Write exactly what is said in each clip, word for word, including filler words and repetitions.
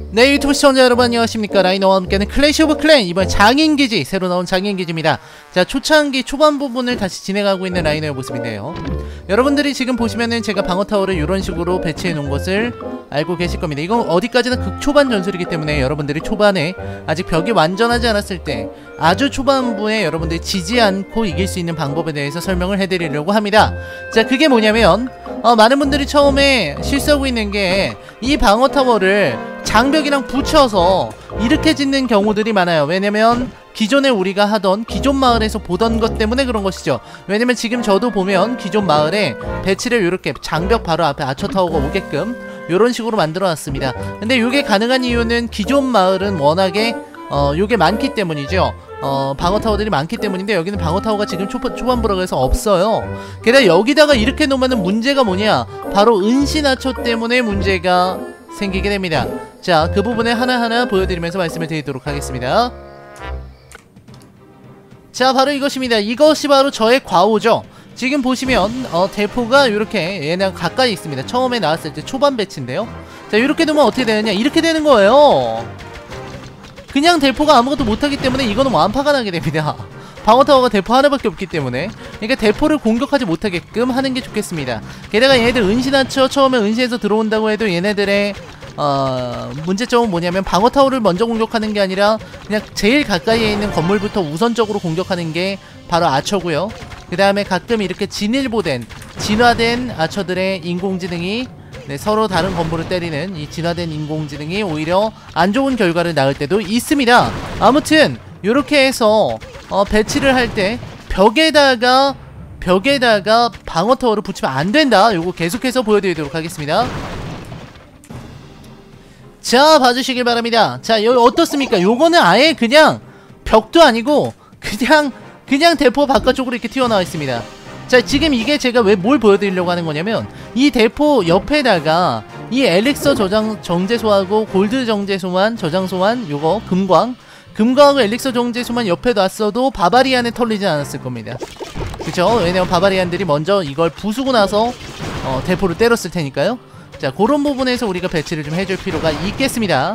네, 유튜브 시청자 여러분 안녕하십니까. 라이너와 함께하는 클래시 오브 클랜, 이번 장인기지, 새로 나온 장인기지입니다. 자, 초창기 초반 부분을 다시 진행하고 있는 라이너의 모습인데요, 여러분들이 지금 보시면은 제가 방어타워를 이런 식으로 배치해 놓은 것을 알고 계실 겁니다. 이건 어디까지나 극초반 전술이기 때문에 여러분들이 초반에 아직 벽이 완전하지 않았을 때 아주 초반부에 여러분들이 지지 않고 이길 수 있는 방법에 대해서 설명을 해드리려고 합니다. 자, 그게 뭐냐면 어, 많은 분들이 처음에 실수하고 있는 게 이 방어타워를 장벽이랑 붙여서 이렇게 짓는 경우들이 많아요. 왜냐면 기존에 우리가 하던 기존 마을에서 보던 것 때문에 그런 것이죠. 왜냐면 지금 저도 보면 기존 마을에 배치를 이렇게 장벽 바로 앞에 아처타워가 오게끔 요런 식으로 만들어 놨습니다. 근데 요게 가능한 이유는 기존 마을은 워낙에 어 요게 많기 때문이죠. 어 방어타워들이 많기 때문인데 여기는 방어타워가 지금 초, 초반부라고 해서 없어요. 게다가 여기다가 이렇게 놓으면 문제가 뭐냐, 바로 은신하초 때문에 문제가 생기게 됩니다. 자, 그 부분에 하나하나 보여드리면서 말씀을 드리도록 하겠습니다. 자, 바로 이것입니다. 이것이 바로 저의 과오죠. 지금 보시면 어, 대포가 이렇게 얘랑 가까이 있습니다. 처음에 나왔을 때 초반 배치인데요. 자, 이렇게 놓으면 어떻게 되느냐, 이렇게 되는 거예요. 그냥 대포가 아무것도 못하기 때문에 이거는 완파가 나게 됩니다. 방어타워가 대포 하나밖에 없기 때문에. 그러니까 대포를 공격하지 못하게끔 하는 게 좋겠습니다. 게다가 얘네들 은신하쳐 처음에 은신해서 들어온다고 해도 얘네들의 어... 문제점은 뭐냐면 방어타워를 먼저 공격하는 게 아니라 그냥 제일 가까이에 있는 건물부터 우선적으로 공격하는 게 바로 아처고요. 그 다음에 가끔 이렇게 진일보된 진화된 아처들의 인공지능이 네, 서로 다른 건물을 때리는 이 진화된 인공지능이 오히려 안 좋은 결과를 낳을 때도 있습니다. 아무튼 요렇게 해서 어, 배치를 할 때 벽에다가 벽에다가 방어타워를 붙이면 안 된다. 요거 계속해서 보여드리도록 하겠습니다. 자, 봐주시길 바랍니다. 자, 여기 어떻습니까? 요거는 아예 그냥 벽도 아니고 그냥 그냥 대포 바깥쪽으로 이렇게 튀어나와 있습니다. 자, 지금 이게 제가 왜 뭘 보여드리려고 하는 거냐면 이 대포 옆에다가 이 엘릭서 저장 정제소하고 골드 정제소만 저장소만 요거 금광 금광하고 엘릭서 정제소만 옆에 놨어도 바바리안에 털리지 않았을 겁니다. 그쵸? 왜냐면 바바리안들이 먼저 이걸 부수고 나서 어, 대포를 때렸을 테니까요. 자, 그런 부분에서 우리가 배치를 좀 해줄 필요가 있겠습니다.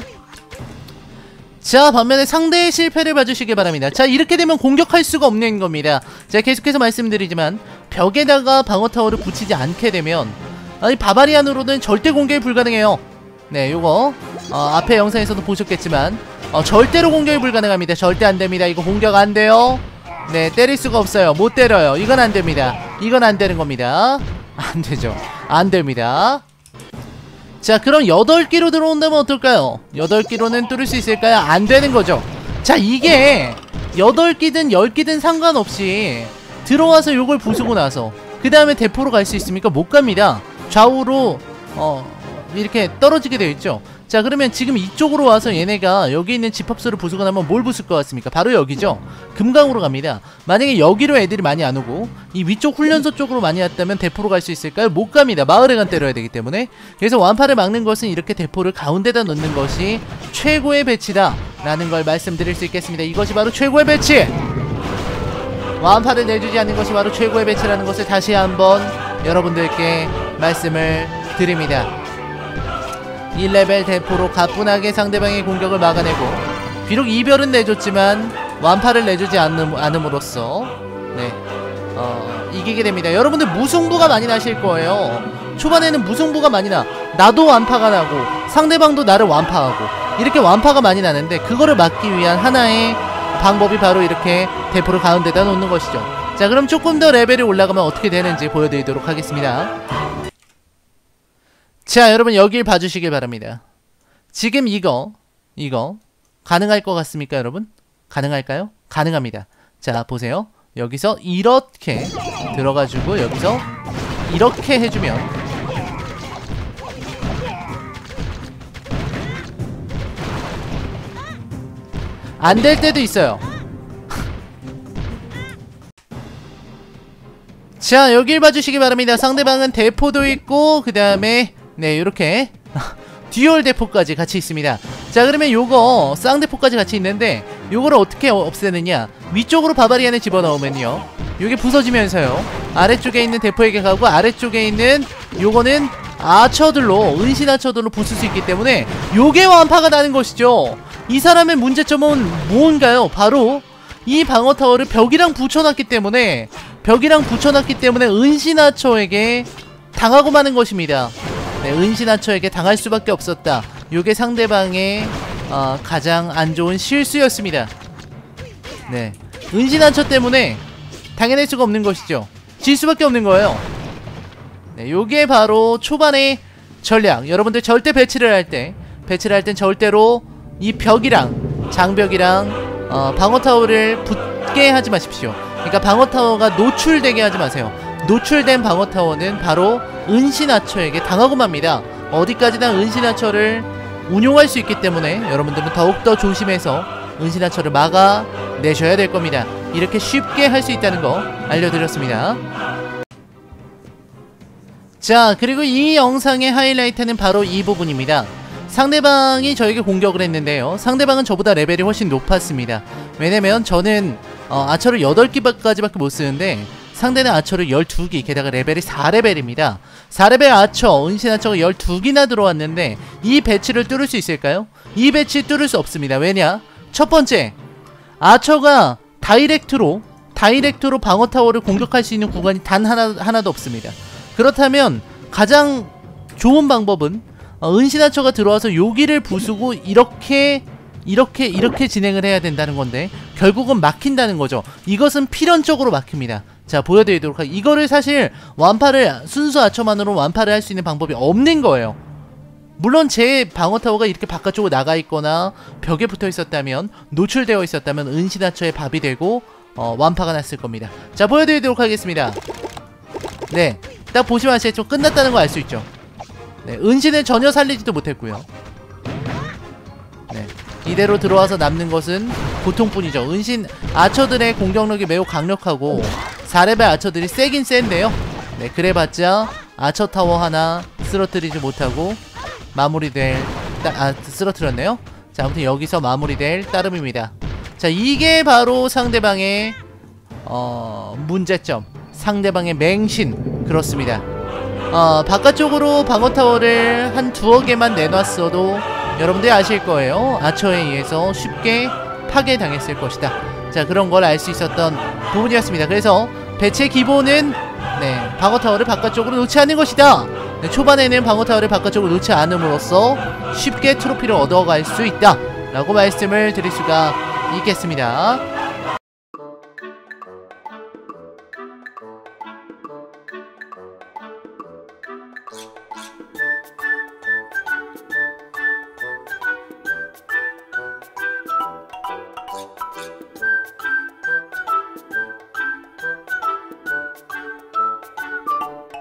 자, 반면에 상대의 실패를 봐주시기 바랍니다. 자, 이렇게 되면 공격할 수가 없는 겁니다. 자, 계속해서 말씀드리지만 벽에다가 방어타워를 붙이지 않게 되면 아니 바바리안으로는 절대 공격이 불가능해요. 네, 요거 어, 앞에 영상에서도 보셨겠지만 어, 절대로 공격이 불가능합니다. 절대 안됩니다. 이거 공격 안돼요. 네, 때릴 수가 없어요. 못 때려요. 이건 안됩니다. 이건 안되는 겁니다. 안되죠. 안됩니다. 자, 그럼 여덟 기로 들어온다면 어떨까요? 여덟 기로는 뚫을 수 있을까요? 안되는 거죠. 자, 이게 여덟 기든 열 기든 상관없이 들어와서 요걸 부수고 나서 그 다음에 대포로 갈 수 있습니까? 못 갑니다. 좌우로 어 이렇게 떨어지게 되어 있죠. 자, 그러면 지금 이쪽으로 와서 얘네가 여기 있는 집합소를 부수고 나면 뭘 부술 것 같습니까? 바로 여기죠. 금강으로 갑니다. 만약에 여기로 애들이 많이 안 오고 이 위쪽 훈련소 쪽으로 많이 왔다면 대포로 갈 수 있을까요? 못 갑니다. 마을에 간 때려야 되기 때문에. 그래서 완파를 막는 것은 이렇게 대포를 가운데다 놓는 것이 최고의 배치다 라는 걸 말씀드릴 수 있겠습니다. 이것이 바로 최고의 배치! 완파를 내주지 않는 것이 바로 최고의 배치라는 것을 다시 한번 여러분들께 말씀을 드립니다. 일 레벨 대포로 가뿐하게 상대방의 공격을 막아내고, 비록 이별은 내줬지만 완파를 내주지 않음, 않음으로써 네, 어, 이기게 됩니다. 여러분들 무승부가 많이 나실 거예요. 초반에는 무승부가 많이 나. 나도 완파가 나고 상대방도 나를 완파하고 이렇게 완파가 많이 나는데, 그거를 막기 위한 하나의 방법이 바로 이렇게 대포를 가운데다 놓는 것이죠. 자, 그럼 조금 더 레벨이 올라가면 어떻게 되는지 보여드리도록 하겠습니다. 자, 여러분 여길 봐주시길 바랍니다. 지금 이거 이거 가능할 것 같습니까, 여러분? 가능할까요? 가능합니다. 자, 보세요. 여기서 이렇게 들어가지고 여기서 이렇게 해주면 안 될 때도 있어요. 자, 여길 봐주시기 바랍니다. 상대방은 대포도 있고 그 다음에 네, 요렇게 듀얼 대포까지 같이 있습니다. 자, 그러면 요거 쌍대포까지 같이 있는데 요거를 어떻게 없애느냐, 위쪽으로 바바리안을 집어넣으면요 요게 부서지면서요 아래쪽에 있는 대포에게 가고, 아래쪽에 있는 요거는 아처들로, 은신 아처들로 부술 수 있기 때문에 요게 완파가 나는 것이죠. 이 사람의 문제점은 뭔가요? 바로 이 방어타워를 벽이랑 붙여놨기 때문에 벽이랑 붙여놨기 때문에 은신아처에게 당하고 마는 것입니다. 네, 은신아처에게 당할 수밖에 없었다. 요게 상대방의 어, 가장 안 좋은 실수였습니다. 네, 은신아처 때문에 당해낼 수가 없는 것이죠. 질 수밖에 없는 거예요. 네, 요게 바로 초반의 전략. 여러분들 절대 배치를 할 때 배치를 할 땐 절대로 이 벽이랑 장벽이랑 어, 방어타워를 붙게 하지 마십시오. 그러니까 방어타워가 노출되게 하지 마세요. 노출된 방어타워는 바로 은신아처에게 당하고 맙니다. 어디까지나 은신아처를 운용할 수 있기 때문에 여러분들은 더욱더 조심해서 은신아처를 막아내셔야 될 겁니다. 이렇게 쉽게 할 수 있다는 거 알려드렸습니다. 자, 그리고 이 영상의 하이라이트는 바로 이 부분입니다. 상대방이 저에게 공격을 했는데요, 상대방은 저보다 레벨이 훨씬 높았습니다. 왜냐면 저는 어, 아처를 여덟 기까지밖에 못 쓰는데 상대는 아처를 열두 기, 게다가 레벨이 사 레벨입니다. 사 레벨 아처, 은신 아처가 열두 기나 들어왔는데 이 배치를 뚫을 수 있을까요? 이 배치 뚫을 수 없습니다. 왜냐? 첫 번째, 아처가 다이렉트로 다이렉트로 방어타워를 공격할 수 있는 구간이 단 하나, 하나도 없습니다. 그렇다면 가장 좋은 방법은 어, 은신아처가 들어와서 여기를 부수고 이렇게 이렇게 이렇게 진행을 해야 된다는 건데 결국은 막힌다는 거죠. 이것은 필연적으로 막힙니다. 자, 보여드리도록 하겠습니다. 이거를 사실 완파를 순수 아처만으로 완파를 할 수 있는 방법이 없는 거예요. 물론 제 방어타워가 이렇게 바깥쪽으로 나가 있거나 벽에 붙어 있었다면, 노출되어 있었다면 은신아처의 밥이 되고 어, 완파가 났을 겁니다. 자, 보여드리도록 하겠습니다. 네, 딱 보시면 아시겠죠? 끝났다는 거 알 수 있죠. 네, 은신을 전혀 살리지도 못했고요. 네, 이대로 들어와서 남는 것은 고통뿐이죠. 은신 아처들의 공격력이 매우 강력하고 사 레벨 아처들이 세긴 센데요, 네, 그래봤자 아처타워 하나 쓰러뜨리지 못하고 마무리될 따, 아 쓰러뜨렸네요. 자, 아무튼 여기서 마무리될 따름입니다. 자, 이게 바로 상대방의 어, 문제점, 상대방의 맹신. 그렇습니다. 어, 바깥쪽으로 방어타워를 한 두어 개만 내놨어도 여러분들이 아실 거예요. 아처에 의해서 쉽게 파괴당했을 것이다. 자, 그런 걸 알 수 있었던 부분이었습니다. 그래서 배치의 기본은 네, 방어타워를 바깥쪽으로 놓지 않는 것이다. 네, 초반에는 방어타워를 바깥쪽으로 놓지 않음으로써 쉽게 트로피를 얻어갈 수 있다 라고 말씀을 드릴 수가 있겠습니다.